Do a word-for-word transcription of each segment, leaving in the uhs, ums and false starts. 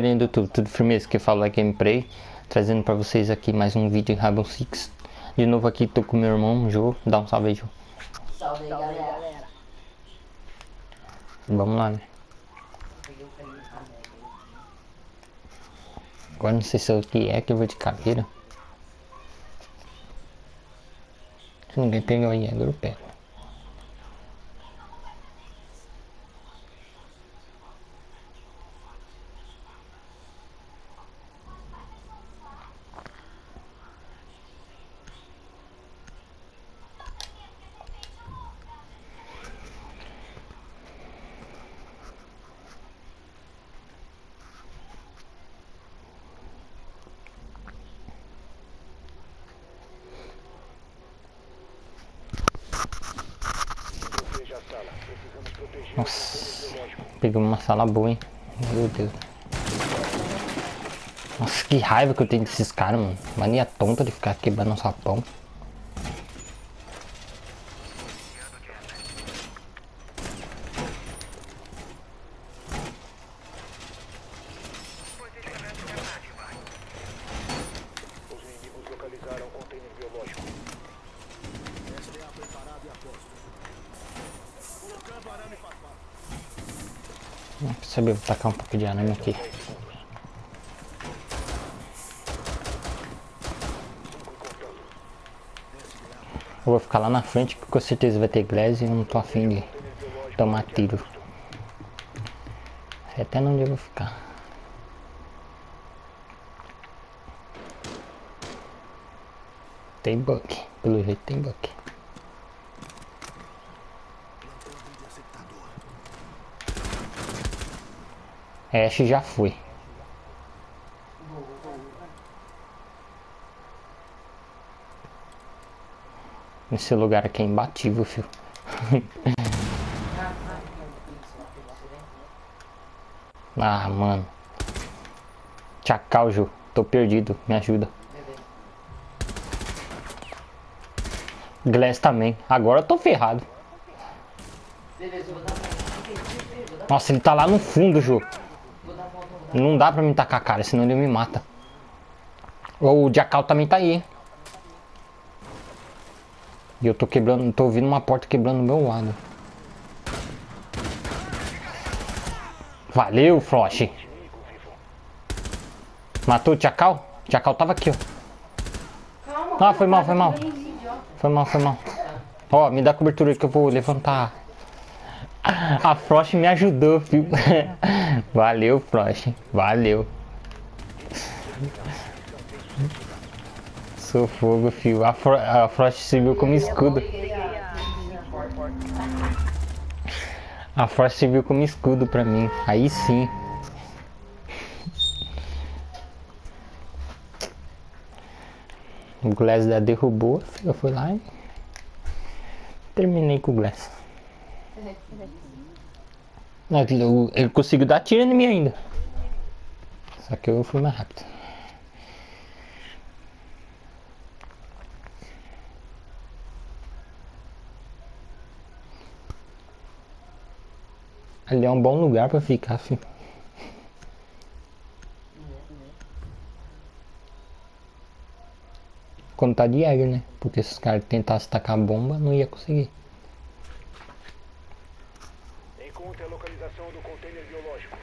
Galerinha do YouTube, tudo firmeza, que fala gameplay, trazendo pra vocês aqui mais um vídeo em Rainbow Six. De novo aqui, tô com meu irmão, Jô, dá um salve aí, Jô. Salve aí, galera. Vamos lá, né? Agora não sei se é o que é que eu vou de caveira. Se ninguém pegou aí, agora eu pego. Nossa, pegamos uma sala boa, hein? Meu Deus. Nossa, que raiva que eu tenho desses caras, mano. Mania tonta de ficar quebrando um sapão. Os inimigos localizaram o container biológico. Esta é a preparada e a posto. Colocando arame farpado. Não quer saber, vou tacar um pouco de arame aqui. Eu vou ficar lá na frente, que com certeza vai ter glass e eu não tô afim de tomar tiro. Sei até onde eu vou ficar. Tem bug, pelo jeito tem bug. Ash já foi. Esse lugar aqui é imbatível, filho. Ah, mano. Tchacal, Ju. Tô perdido. Me ajuda. Glass também. Agora eu tô ferrado. Nossa, ele tá lá no fundo, Ju. Não dá pra me tacar, cara, senão ele me mata. O Jacal também tá aí, hein? E eu tô quebrando, tô ouvindo uma porta quebrando do meu lado. Valeu, Frost. Matou o Jacal? O Jacal tava aqui, ó. Ah, foi mal, foi mal. Foi mal, foi mal. Ó, me dá cobertura aí que eu vou levantar. A Frost me ajudou, filho. Valeu, Frost. Valeu. Sou fogo, filho. A, Fro a Frost serviu como escudo. A Frost serviu como escudo pra mim. Aí sim. O Glass da derrubou. Eu fui lá e terminei com o Glass. Não, ele, ele conseguiu dar tiro em mim ainda. Só que eu fui mais rápido. Ali é um bom lugar pra ficar, filho. Quando tá de Jäger, né? Porque se os caras tentassem tacar bomba, não ia conseguir. Encontre a localização do container biológico.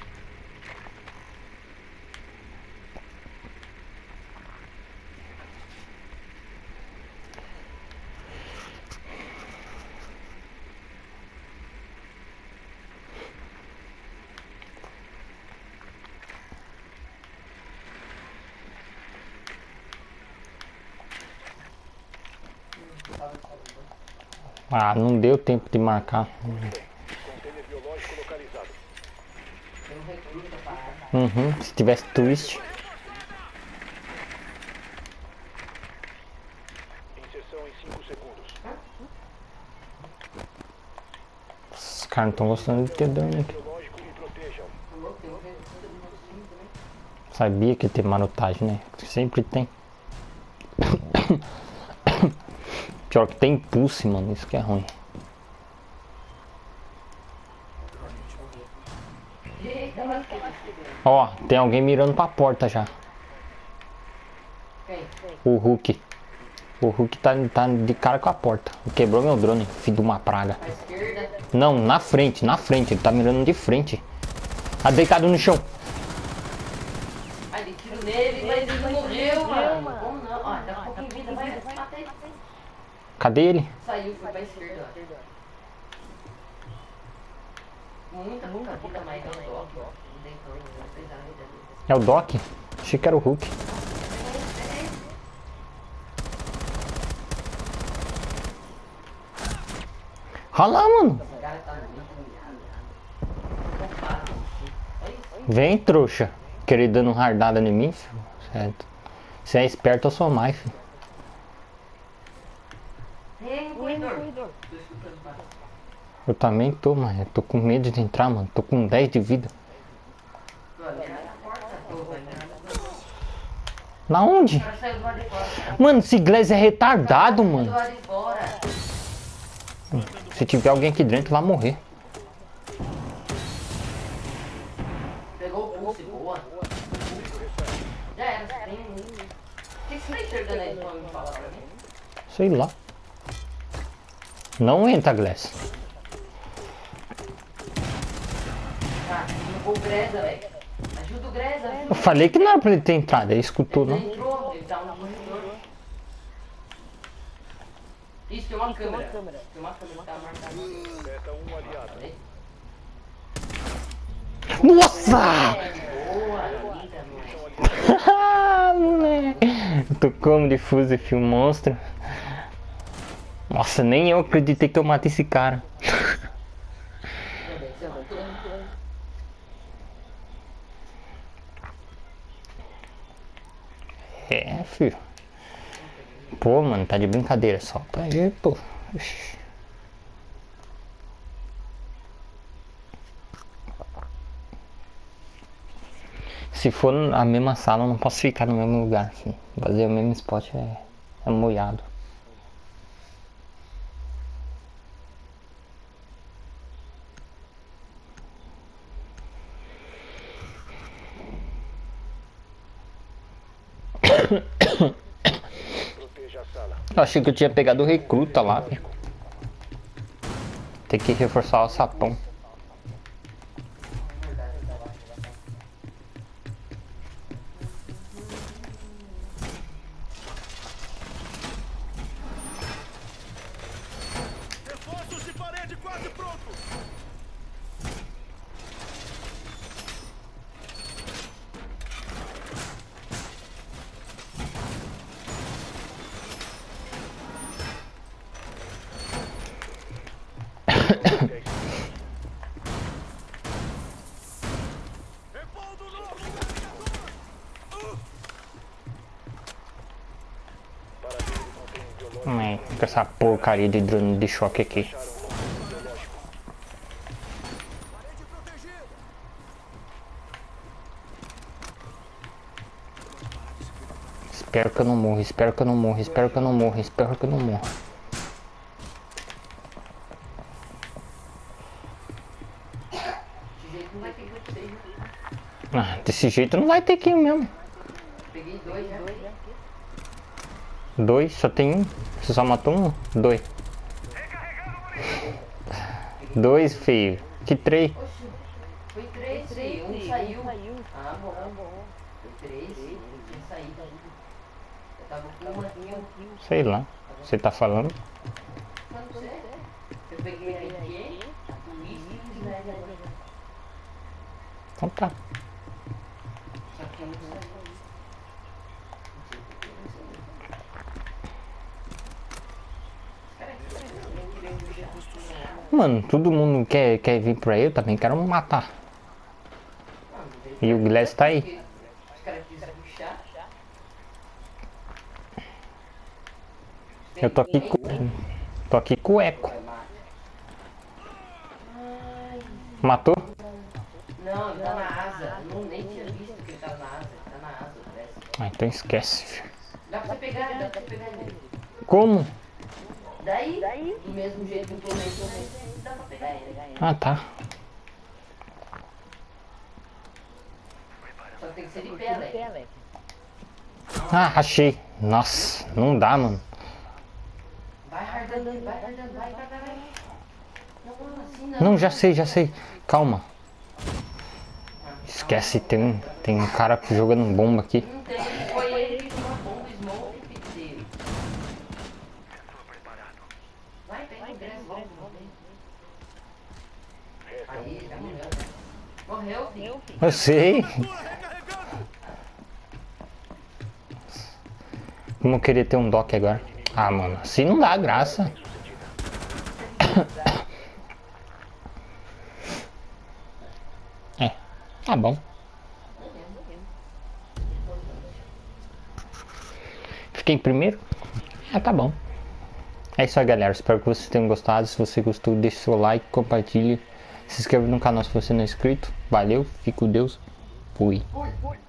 Ah, não deu tempo de marcar. Container biológico localizado. Uhum, se tivesse twist. Inserção em cinco segundos. Os caras não estão gostando de ter dano aqui. Biológico e protejam. Sabia que ia ter marotagem, né? Sempre tem. Pior que tem impulso, mano. Isso que é ruim. Ó, tem alguém mirando pra porta já. Quem? O Hulk. O Hulk tá, tá de cara com a porta. Quebrou meu drone, filho de uma praga. À esquerda. Não, na frente, na frente. Ele tá mirando de frente. Tá deitado no chão. Ai, dei tiro nele, mas ele não morreu, mano. Como não? Ó, tá com um pouquinho de vida, vai, vai, mata ele. Cadê ele? Saiu, foi pra esquerda, ó. Muita, muita vida, mas é o Doc. Não tem como, não fez a vida dele. É o Doc? Achei que era o Hulk. Olha lá, mano. Esse cara tá muito humilhado. Olha isso. Vem, trouxa. Querer dando hardada em mim, filho. Certo. Se é esperto, eu sou mais, filho. Vem, corredor. Tô escutando barulho. Eu também tô, mano. Eu tô com medo de entrar, mano. Tô com dez de vida. Tô ali na porta. Tô, vai virar na porta. Na onde? O cara saiu do lado de fora. Mano, esse Glass é retardado, Do mano. lado de fora. Se tiver alguém aqui dentro, vai morrer. Pegou o pulse, boa. Já era, tem um. O que você tá enxergando aí pra me falar pra mim? Sei lá. Não entra, Glass. Tá, o Greza, velho. Ajuda o Greza, Eu ajuda. falei que não era pra ele ter entrado. Ele escutou, Ele não? entrou, ele tá no corredor. Isso, tem uma câmera. Tem uma câmera que tá marcada. Meta um aliado. Falei. Nossa! É, boa, linda, moleque. Ah, moleque. Eu tô como de fuzil, filho, monstro. Nossa, nem eu acreditei que eu matei esse cara. Você matou? É, filho. Pô, mano, tá de brincadeira só. Pra ver, pô. Oxi. Se for a mesma sala, eu não posso ficar no mesmo lugar, filho. Fazer o mesmo spot é, é molhado. Proteja a sala. Eu achei que eu tinha pegado o recruta lá, filho. Tem que reforçar o sapão. Reforços de parede quase pronto. Repoldo novo carregador. Parabéns, contém biológico. Hum, com essa porcaria de drone de choque aqui. Acharam um contém biológico. Parede protegida. Espero que eu não morra, espero que eu não morra, espero que eu não morra, espero que eu não morra. Desse jeito não vai ter que ter. Ah, desse jeito não vai ter que ir mesmo. Peguei dois já. Dois, só tem um. Você só matou um? Dois. Dois, feio. Que três? Oxi, foi três, filho. Um saiu. Ah, bom. Foi três, filho. Um tinha saído. Eu tava com uma kill. Sei lá. Você tá falando? Não sei. Eu peguei a I Q, a Twist e o Snag agora. Então tá. Só que eu não saiu. Não sei por que não saiu. Cara, eu queria rushar. Mano, todo mundo quer, quer vir pra eu também, quero me matar. E o Glass tá aí. Os caras quisem rushar. Eu tô aqui com. Tô aqui com o Eco. Matou? Não, ele tá na asa. Eu não, nem tinha visto que ele tava na asa. Ele tá na asa, parece. Ah, então esquece, filho. Dá pra você pegar, dá pra você pegar ele. Como? Daí, do mesmo jeito que eu tomei, tomei, dá pra pegar ele. Ah, tá. Só tem que ser de pé, Alec. Ah, achei. Nossa, não dá, mano. Vai hardando, vai hardando, vai, vai, vai, vai. Não, não, assim não. Não, já sei, já sei. Calma. Esquece, tem um, tem um cara jogando bomba aqui. Não tem, foi ele que uma bomba smoke inteiro. Vai, pega o ingresso logo, aí, já morreu. Morreu, filho. Eu sei. Como eu queria ter um dock agora. Ah, mano, assim não dá graça. É, tá bom. Fiquei em primeiro? Ah, tá bom. É isso aí, galera. Espero que vocês tenham gostado. Se você gostou, deixe seu like, compartilhe. Se inscreva no canal se você não é inscrito. Valeu, fique com Deus. Fui. Fui, fui.